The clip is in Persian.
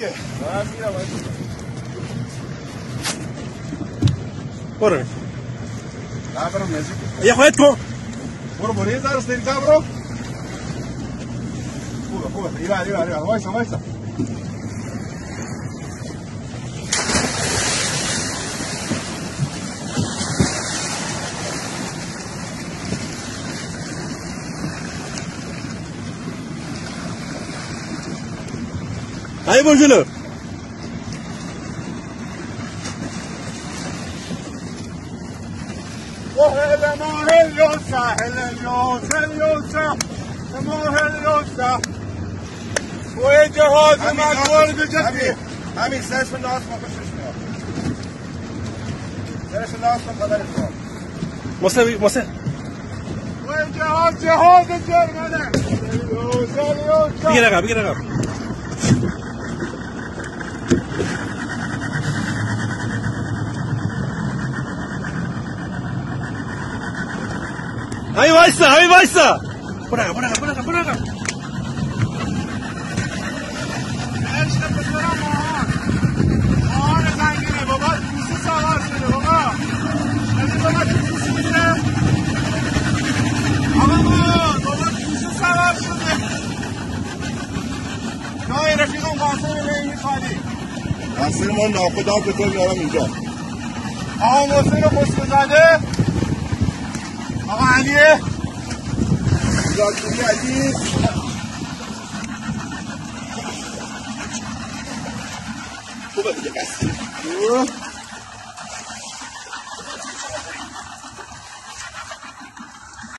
برو لا برو نزدیک یه خودت کن برو برو یه ذره سریعتر برو خوبه ایوه وایسا هاي برو جلو وهلا ماه اليوسع ماه اليوسع وجهاز مدور بجدي همین سرش من ناس ما خوشش میاد سرش ناس ما قدر موسى وجهاز جرمنه بگیر رقم هاي وایسا برو رقم عشق بسرم ماهان زنگینه بابا توسی سوار شده بابا از بابا توسی میگیره بابا توسی سوار شده جای رفیقم قاسم لیمی خالی قاسم من ناخدا که تو میارم اینجا آقا محسن خسرو زاده آقا علیه زاکری علی خوبه دیگه قصد